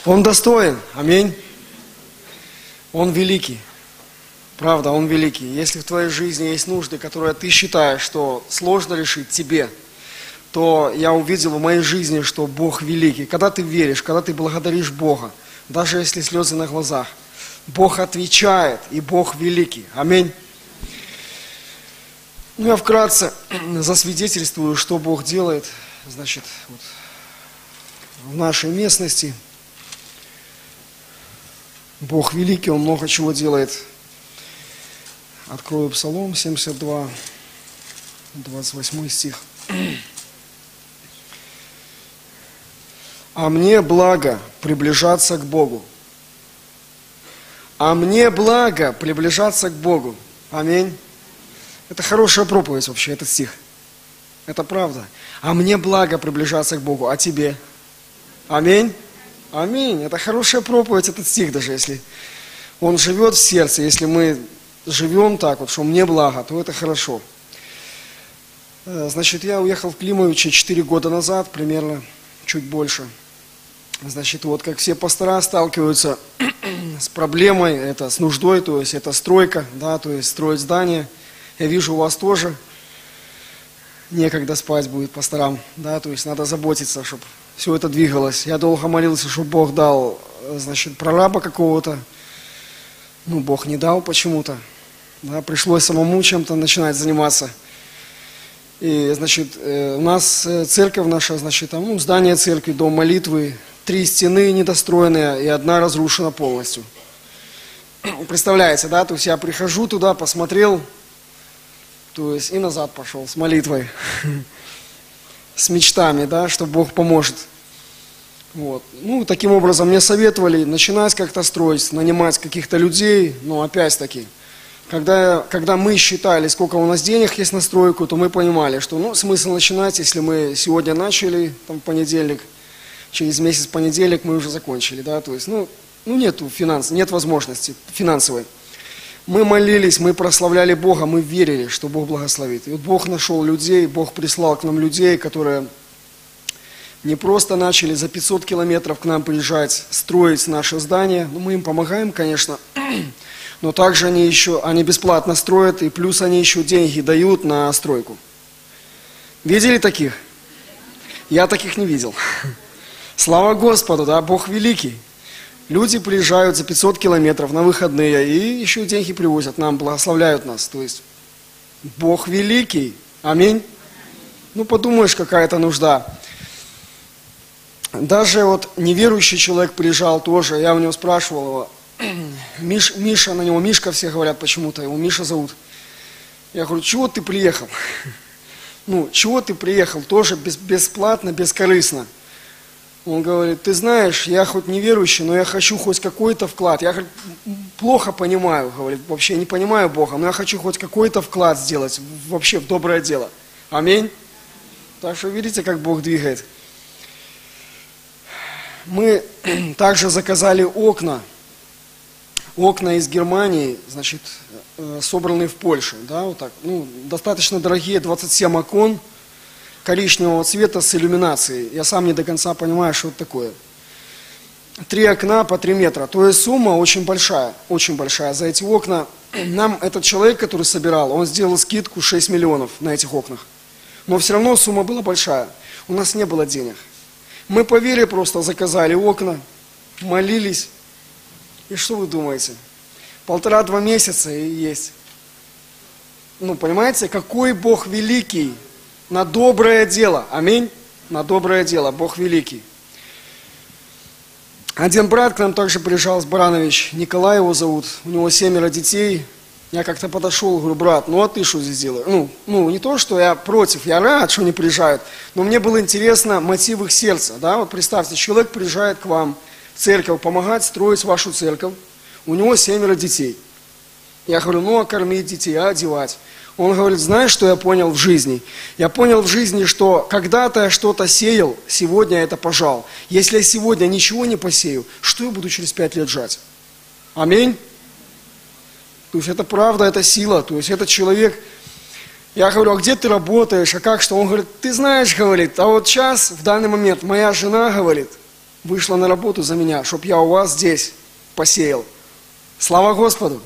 Он достоин. Аминь. Он великий. Правда, Он великий. Если в твоей жизни есть нужды, которые ты считаешь, что сложно решить тебе, то я увидел в моей жизни, что Бог великий. Когда ты веришь, когда ты благодаришь Бога, даже если слезы на глазах, Бог отвечает, и Бог великий. Аминь. Ну, я вкратце засвидетельствую, что Бог делает, значит, вот, в нашей местности. Бог великий, Он много чего делает. Открою Псалом 72, 28 стих. «А мне благо приближаться к Богу». А мне благо приближаться к Богу. Аминь. Это хорошая проповедь вообще, этот стих. Это правда. А мне благо приближаться к Богу, а тебе? Аминь. Аминь. Это хорошая проповедь, этот стих, даже если он живет в сердце, если мы живем так вот, что мне благо, то это хорошо. Значит, я уехал в Климовичи 4 года назад, примерно, чуть больше. Значит, вот как все пастора сталкиваются с проблемой, это с нуждой, то есть это стройка, да, то есть строить здание. Я вижу, у вас тоже некогда спать будет пасторам, да, то есть надо заботиться, чтобы все это двигалось. Я долго молился, чтобы Бог дал, значит, прораба какого-то, ну, Бог не дал почему-то, да, пришлось самому чем-то начинать заниматься. И, значит, у нас церковь наша, значит, там, ну, здание церкви, дом молитвы, 3 стены недостроенные и 1 разрушена полностью. Представляете, да, то есть я прихожу туда, посмотрел, то есть и назад пошел с молитвой, с мечтами, да, что Бог поможет. Вот. Ну, таким образом мне советовали начинать как-то строить, нанимать каких-то людей, но опять-таки, когда мы считали, сколько у нас денег есть на стройку, то мы понимали, что, ну, смысл начинать, если мы сегодня начали, там, в понедельник, через месяц, в понедельник мы уже закончили, да, то есть, ну нету нет возможности финансовой. Мы молились, мы прославляли Бога, мы верили, что Бог благословит. И вот Бог нашел людей, Бог прислал к нам людей, которые не просто начали за 500 километров к нам приезжать, строить наше здание. Ну, мы им помогаем, конечно, но также они бесплатно строят, и плюс они еще деньги дают на стройку. Видели таких? Я таких не видел. Слава Господу, да, Бог великий. Люди приезжают за 500 километров на выходные и еще деньги привозят нам, благословляют нас. То есть Бог великий. Аминь. Ну, подумаешь, какая-то нужда. Даже вот неверующий человек приезжал тоже, я у него спрашивал его, Миша, на него Мишка все говорят почему-то, его Миша зовут. Я говорю, чего ты приехал? Ну, чего ты приехал? Тоже бесплатно, бескорыстно. Он говорит, ты знаешь, я хоть не верующий, но я хочу хоть какой-то вклад. Я, говорит, плохо понимаю, говорит, вообще не понимаю Бога, но я хочу хоть какой-то вклад сделать вообще в доброе дело. Аминь. Так что видите, как Бог двигает. Мы также заказали окна. Окна из Германии, значит, собранные в Польше. Да, вот так. Ну, достаточно дорогие, 27 окон. Коричневого цвета с иллюминацией. Я сам не до конца понимаю, что это такое. 3 окна по 3 метра. То есть сумма очень большая за эти окна. Нам этот человек, который собирал, он сделал скидку 6 миллионов на этих окнах. Но все равно сумма была большая. У нас не было денег. Мы по вере просто заказали окна, молились. И что вы думаете? 1,5-2 месяца и есть. Ну, понимаете, какой Бог великий. На доброе дело. Аминь. На доброе дело. Бог великий. Один брат к нам также приезжал с Баранович. Николай его зовут. У него 7 детей. Я как-то подошел, говорю, брат, ну а ты что здесь делаешь? Ну, не то, что я против, я рад, что они приезжают. Но мне было интересно мотив их сердца. Да? Вот представьте, человек приезжает к вам в церковь помогать строить вашу церковь. У него 7 детей. Я говорю, ну а кормить детей, а одевать? Он говорит, знаешь, что я понял в жизни? Я понял в жизни, что когда-то я что-то сеял, сегодня это пожал. Если я сегодня ничего не посею, что я буду через 5 лет жать? Аминь. То есть это правда, это сила. То есть этот человек, я говорю, а где ты работаешь, а как что? Он говорит, ты знаешь, говорит, а вот сейчас, в данный момент, моя жена, говорит, вышла на работу за меня, чтобы я у вас здесь посеял. Слава Господу!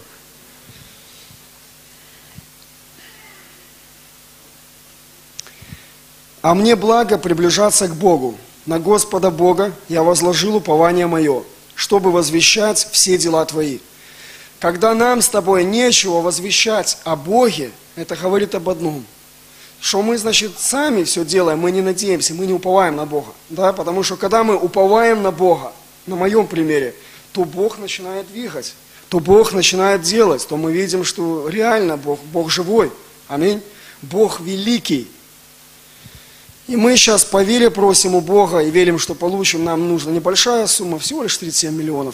А мне благо приближаться к Богу. На Господа Бога я возложил упование мое, чтобы возвещать все дела Твои. Когда нам с тобой нечего возвещать о Боге, это говорит об одном. Что мы, значит, сами все делаем, мы не надеемся, мы не уповаем на Бога. Да? Потому что когда мы уповаем на Бога, на моем примере, то Бог начинает двигать, то Бог начинает делать, то мы видим, что реально Бог живой. Аминь. Бог великий. И мы сейчас по вере просим у Бога и верим, что получим. Нам нужна небольшая сумма, всего лишь 37 миллионов.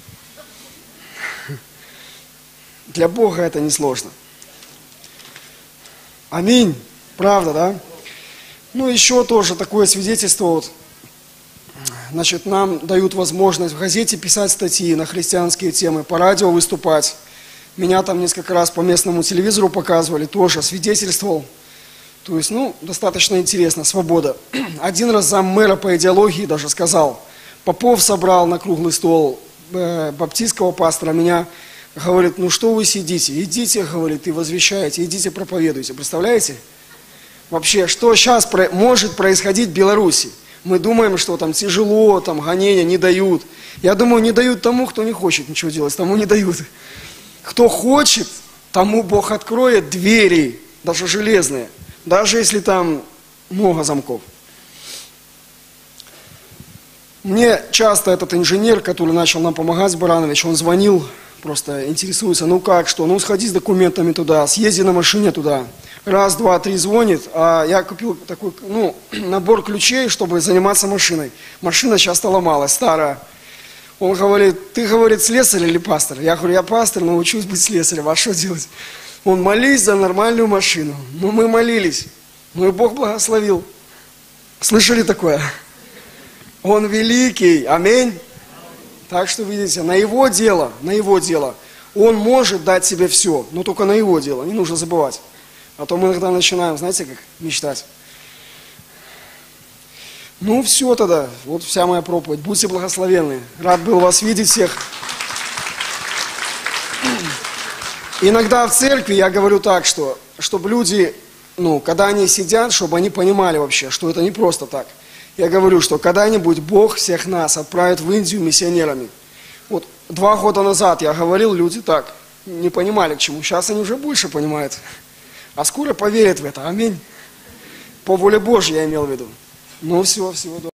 Для Бога это несложно. Аминь. Правда, да? Ну, еще тоже такое свидетельство. Вот, значит, нам дают возможность в газете писать статьи на христианские темы, по радио выступать. Меня там несколько раз по местному телевизору показывали, тоже свидетельствовал. То есть, ну, достаточно интересно, свобода. Один раз заммэра по идеологии даже сказал, Попов собрал на круглый стол баптистского пастора, меня, говорит, ну что вы сидите, идите, говорит, и возвещаете, идите проповедуйте. Представляете? Вообще, что сейчас может происходить в Беларуси? Мы думаем, что там тяжело, там гонения не дают. Я думаю, не дают тому, кто не хочет ничего делать, тому не дают. Кто хочет, тому Бог откроет двери, даже железные. Даже если там много замков. Мне часто этот инженер, который начал нам помогать, Баранович, он звонил, просто интересуется, ну как, что, ну сходи с документами туда, съезди на машине туда. Раз, два, три звонит, а я купил такой, ну, набор ключей, чтобы заниматься машиной. Машина часто ломалась, старая. Он говорит, ты, говорит, слесарь или пастор? Я говорю, я пастор, но учусь быть слесарем, а что делать? Он, молись за нормальную машину. Ну, мы молились. Ну, и Бог благословил. Слышали такое? Он великий. Аминь. Так что, видите, на Его дело. Он может дать себе все, но только на Его дело. Не нужно забывать. А то мы иногда начинаем, знаете, как мечтать. Ну, все тогда. Вот вся моя проповедь. Будьте благословенны. Рад был вас видеть всех. Иногда в церкви я говорю так, что, чтобы люди, ну, когда они сидят, чтобы они понимали вообще, что это не просто так. Я говорю, что когда-нибудь Бог всех нас отправит в Индию миссионерами. Вот 2 года назад я говорил, люди так, не понимали к чему. Сейчас они уже больше понимают. А скоро поверят в это. Аминь. По воле Божьей я имел в виду. Ну, всего доброго.